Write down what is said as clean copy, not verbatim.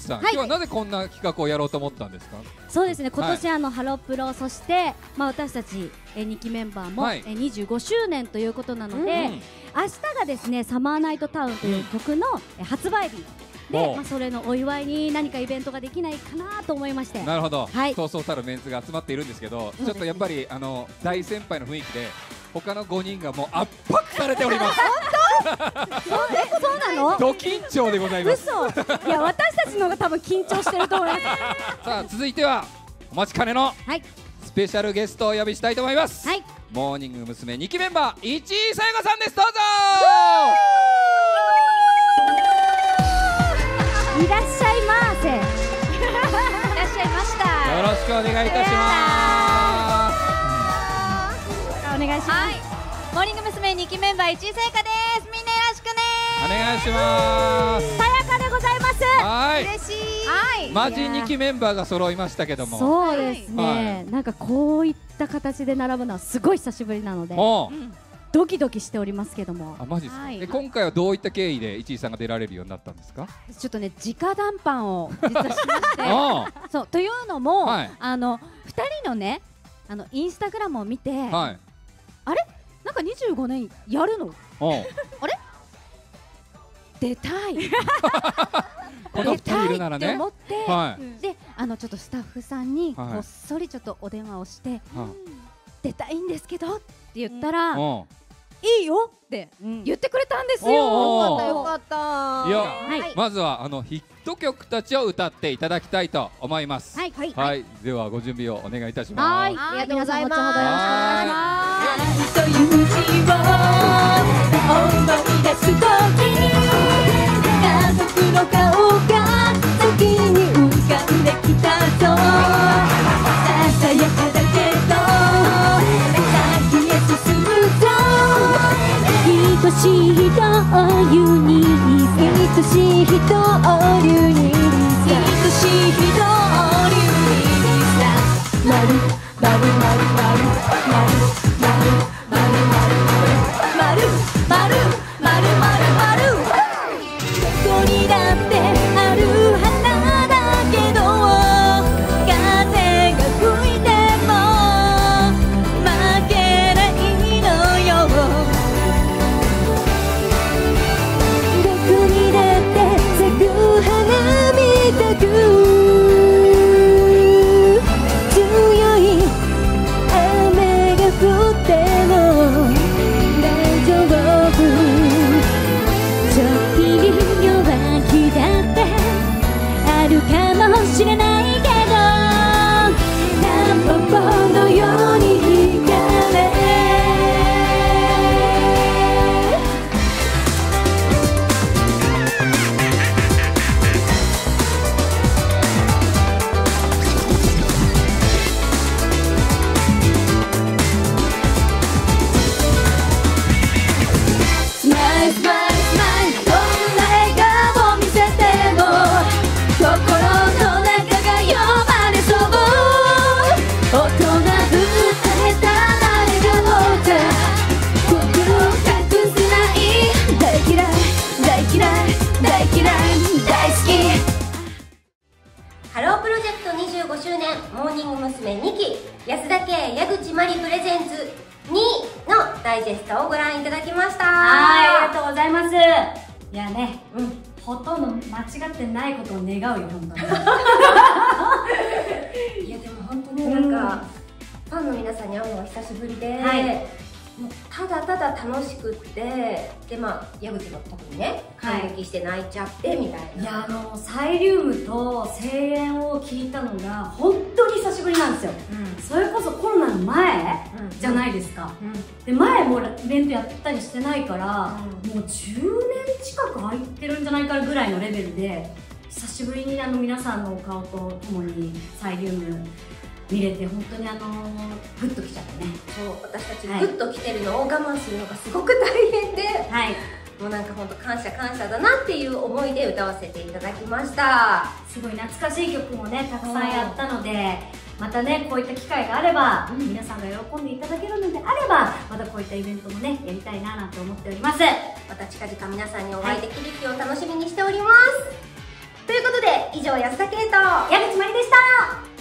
さん、今日はなぜこんな企画をやろうと思ったんですか？ そうですね、今年ハロプロ、そして私たち2期メンバーも25周年ということなので、明日がですねサマーナイトタウンという曲の発売日で、それのお祝いに何かイベントができないかなと思いまして。 なるほど、そうそうたるメンツが集まっているんですけど、ちょっとやっぱり大先輩の雰囲気で他の5人がもう圧迫されております。 そうなの？ ド緊張でございます。 嘘。いや、私たちの方が多分緊張してると思います。 さあ、続いてはお待ちかねのスペシャルゲストをお呼びしたいと思います。モーニング娘。2期メンバー、市井さやかさんです。どうぞ。 いらっしゃいませ。いらっしゃいました。 よろしくお願いいたします。 お願いします。 モーニング娘。2期メンバー市井さやかです。みんなよろしくね。 お願いします。 さやかでございます。 嬉しい。 マジ2期メンバーが揃いましたけども。 そうですね。なんかこういった形で並ぶのはすごい久しぶりなので、ドキドキしておりますけども。 あ、マジですか。今回はどういった経緯で市井さんが出られるようになったんですか？ ちょっとね、直談判を実はしまして、そうというのも、2人のね、インスタグラムを見て、あれ、なんか25年やるの？あれ？出たい。 この2人いるならね。 出たいって思って、で、ちょっとスタッフさんにこっそりちょっとお電話をして、出たいんですけどって言ったら、いいよって言ってくれたんですよ。よかったよかった。 いや、まずはヒット曲たちを歌っていただきたいと思います。はい、ではご準備をお願いいたします。 ありがとうございます。 という字を思い出すときに、家族の顔が先に浮かんできたぞ。ささやかだけど先へ進むぞ。愛しい人を言うに、愛しい人を言うに、愛しい人を言うにさ、まるまるまるまるまるまるまるまるまるまるまるまるまる、どこにだってある花だけど、風が吹いても負けないのよ。どこにだって咲く花みたく、強い雨が降っても大丈夫。ちょっぴり弱気だってあるかもしれないけど、タンポポのように光れ。スマイルスマイルスマイル、どんな笑顔を見せても心の中が呼ばれそう。大人ぶってた誰がおった僕を隠せない。大嫌い大嫌い大嫌い大好き。 ハロープロジェクト25周年モーニング娘。2期安田圭矢口真理プレゼンツ2のダイジェストをご覧いただきました。 ありがとうございます。いやね、ほとんど間違ってないことを願うよ、本当に。 いやでも本当ね、なんかファンの皆さんに会うのが久しぶりで、もうただただ楽しくって、で矢口の特にね感激して泣いちゃってみたいな。 いや、サイリウムと声援を聞いたのが本当に久しぶりなんですよ。それこそコロナの前じゃないですか。で、前もイベントやったりしてないから、もう10年近く入ってるんじゃないかぐらいのレベルで、久しぶりに皆さんのお顔とともにサイリウム見れて、本当にグッときちゃってね。 そう、私たちグッときてるのを我慢するのがすごく大変で、もうなんか本当感謝感謝だなっていう思いで歌わせていただきました。 すごい懐かしい曲もねたくさんやったので、またねこういった機会があれば、皆さんが喜んでいただけるのであれば、またこういったイベントもねやりたいななんて思っております。 また近々皆さんにお会いできる日を楽しみにしております。 ということで以上安田圭と矢口まりでした。